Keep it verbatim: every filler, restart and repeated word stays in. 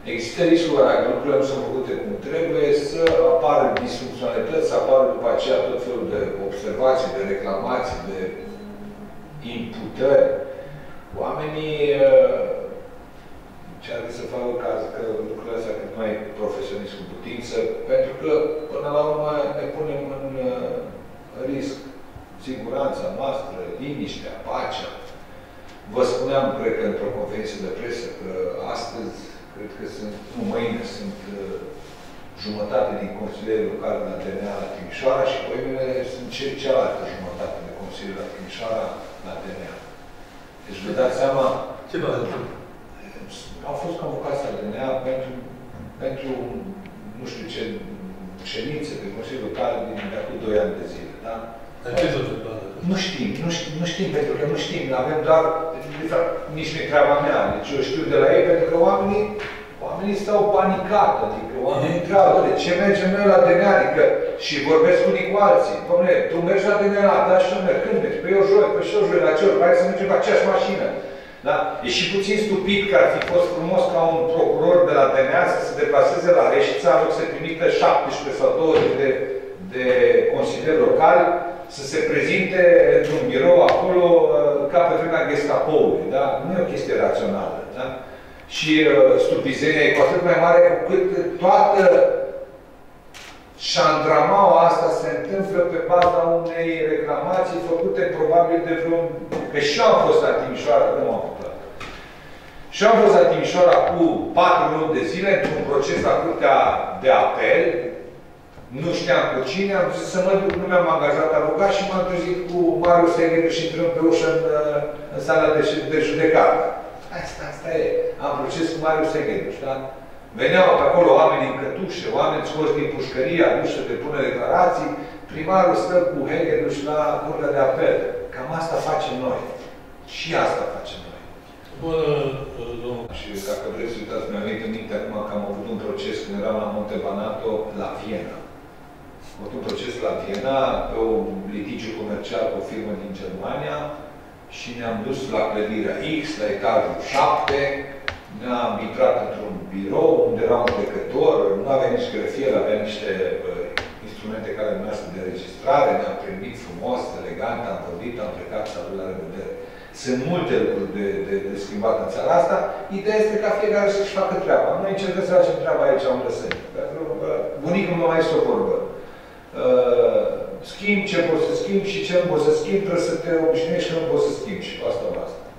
Există riscul dacă lucrurile nu sunt făcute cum trebuie, să apară disfuncționalități, să apară după aceea tot felul de observații, de reclamații, de imputări. Oamenii încearcă să facă caz că lucrurile astea cât mai profesionist cu putință, pentru că, până la urmă, ne punem în risc siguranța noastră, liniștea, pacea. Vă spuneam, cred că, într-o conferință de presă, că astăzi, cred că sunt, nu, mâine, sunt uh, jumătate din consilierii locale la D N A la Timișoara și mâine sunt cealaltă jumătate de consilieri la Timișoara la D N A. Deci vă dați seama... Ce vă întâmplă? Au fost convocați la D N A pentru, pentru, nu știu ce, ședințe de consilii locale din de acum doi ani de zile, da? Dar ce s-a întâmplat? Nu știm, nu știm, nu știm, pentru că nu știm. Avem doar, de fapt, nici nu e treaba mea. Deci eu știu de la ei, pentru că oamenii, oamenii stau panicat. Adică oamenii întreabă, de ce mergem noi la D N A? Adică, și vorbesc unii cu alții. Dom'le, tu mergi la D N A, da, și eu merg. Când mergi? Păi eu joi, păi și eu joi, la ce ori? Hai să mergem cu aceeași mașină. Da? E și puțin stupid că ar fi fost frumos ca un procuror de la D N A să se deplaseze la Reșița, în loc să trimită șaptesprezece sau douăzeci de, de consilieri locali, să se prezinte într-un birou acolo ca pe vremea Gestapoului. Da? Nu e o chestie rațională. Da? Și uh, stupizenia e cu atât mai mare cu cât toată șandramaua asta se întâmplă pe baza unei reclamații făcute probabil de vreun... Că și eu am fost la Timișoara, nu m-am făcut. Și eu am fost la Timișoara cu patru luni de zile într-un proces la Curtea de Apel. Nu știam cu cine, am zis să mă duc, nu mi-am angajat avocat și m-am trezit cu Marius Seghedu și intrăm pe ușă în, în sala de, de judecată. Asta, asta e. Am proces cu Marius Seghedu, da? Veneau pe acolo oameni în cătușe, oameni scoși din pușcărie, aduși să depună declarații. Primarul stă cu Heghedu și la Curtea de Apel. Cam asta facem noi. Și asta facem noi. Bună, domnul. Și dacă vreți să uitați, mi-am venit în minte acum că am avut un proces când eram la Montebanato, la Viena. Am avut un proces la Viena pe un litigiu comercial cu o firmă din Germania și ne-am dus la clădirea X, la etajul șapte, ne-am intrat într-un birou unde era un judecător, nu avea nici grefier, avea niște uh, instrumente care numească de registrare, ne-am primit frumos, elegant, am vorbit, am plecat, salut, la revedere. Sunt multe lucruri de, de, de schimbat în țara asta. Ideea este ca fiecare să-și facă treaba. Noi încercăm să facem treaba aici, unde sunt. Pentru că bunicul mă mai este o vorbă. Uh, schimb ce poți să schimbi și ce nu poți să schimbi, trebuie să te obișnuiești că nu poți să schimbi. Și asta basta.